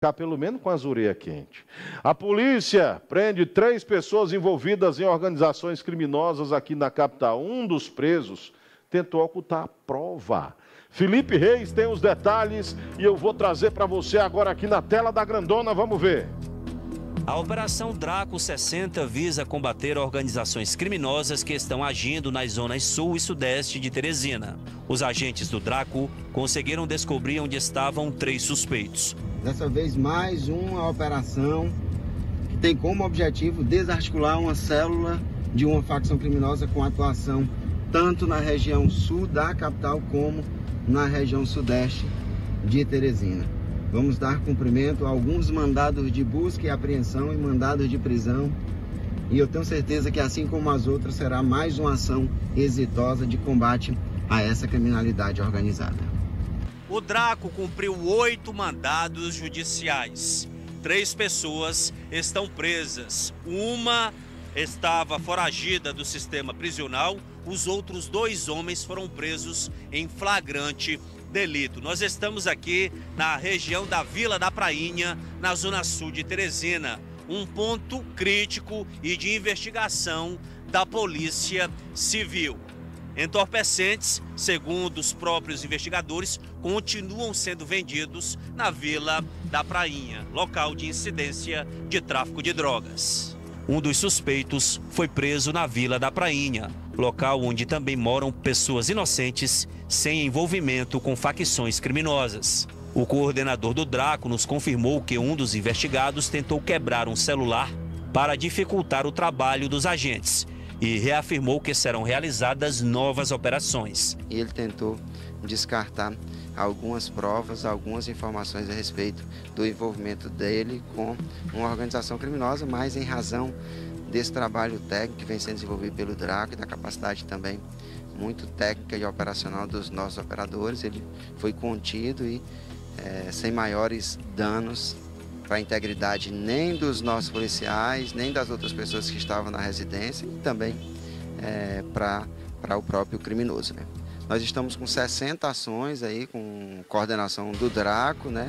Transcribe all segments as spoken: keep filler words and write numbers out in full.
Ficar pelo menos com as orelhas quentes. A polícia prende três pessoas envolvidas em organizações criminosas aqui na capital. Um dos presos tentou ocultar a prova. Felipe Reis tem os detalhes e eu vou trazer para você agora aqui na tela da grandona. Vamos ver. A Operação Draco sessenta visa combater organizações criminosas que estão agindo nas zonas sul e sudeste de Teresina. Os agentes do Draco conseguiram descobrir onde estavam três suspeitos. Dessa vez, mais uma operação que tem como objetivo desarticular uma célula de uma facção criminosa com atuação tanto na região sul da capital como na região sudeste de Teresina. Vamos dar cumprimento a alguns mandados de busca e apreensão e mandados de prisão. E eu tenho certeza que, assim como as outras, será mais uma ação exitosa de combate a essa criminalidade organizada. O Draco cumpriu oito mandados judiciais. Três pessoas estão presas. Uma estava foragida do sistema prisional. Os outros dois homens foram presos em flagrante delito. Nós estamos aqui na região da Vila da Prainha, na zona sul de Teresina, um ponto crítico e de investigação da Polícia Civil. Entorpecentes, segundo os próprios investigadores, continuam sendo vendidos na Vila da Prainha, local de incidência de tráfico de drogas. Um dos suspeitos foi preso na Vila da Prainha, local onde também moram pessoas inocentes sem envolvimento com facções criminosas. O coordenador do Draco nos confirmou que um dos investigados tentou quebrar um celular para dificultar o trabalho dos agentes e reafirmou que serão realizadas novas operações. Ele tentou descartar algumas provas, algumas informações a respeito do envolvimento dele com uma organização criminosa, mas em razão desse trabalho técnico que vem sendo desenvolvido pelo Draco e da capacidade também muito técnica e operacional dos nossos operadores, ele foi contido e é, sem maiores danos para a integridade nem dos nossos policiais, nem das outras pessoas que estavam na residência e também é, para para o próprio criminoso, né? Nós estamos com sessenta ações aí, com coordenação do Draco, né?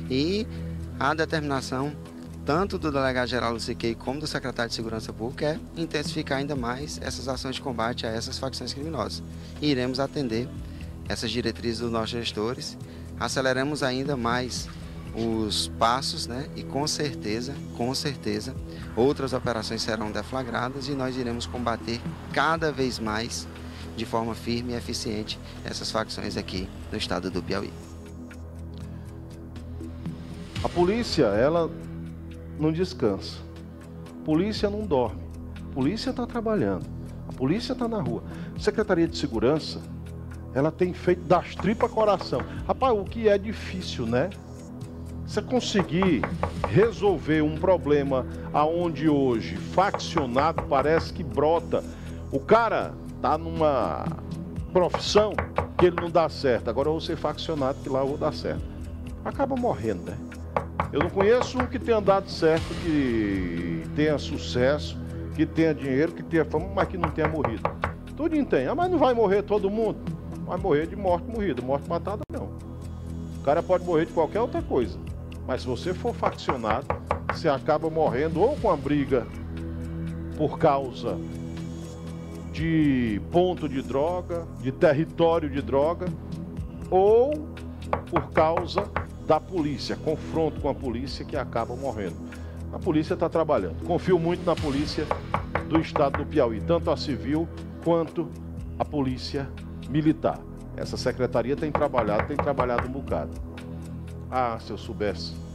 E a determinação tanto do delegado-geral Luciquei como do secretário de Segurança Pública é intensificar ainda mais essas ações de combate a essas facções criminosas. E iremos atender essas diretrizes dos nossos gestores, aceleramos ainda mais os passos, né? E com certeza, com certeza, outras operações serão deflagradas e nós iremos combater cada vez mais de forma firme e eficiente essas facções aqui no estado do Piauí. A polícia, ela não descansa. A polícia não dorme. A polícia está trabalhando. A polícia está na rua. A Secretaria de Segurança, ela tem feito das tripas coração. Rapaz, o que é difícil, né? Você conseguir resolver um problema aonde hoje faccionado parece que brota. O cara tá numa profissão que ele não dá certo. Agora eu vou ser faccionado que lá eu vou dar certo. Acaba morrendo, né? Eu não conheço um que tenha dado certo, que tenha sucesso, que tenha dinheiro, que tenha fama, mas que não tenha morrido. Tudinho tem. Ah, mas não vai morrer todo mundo? Vai morrer de morte morrida. Morte matada, não. O cara pode morrer de qualquer outra coisa. Mas se você for faccionado, você acaba morrendo ou com a briga por causa de ponto de droga, de território de droga, ou por causa da polícia, confronto com a polícia que acaba morrendo. A polícia está trabalhando. Confio muito na polícia do estado do Piauí, tanto a civil quanto a polícia militar. Essa secretaria tem trabalhado, tem trabalhado um bocado. Ah, se eu soubesse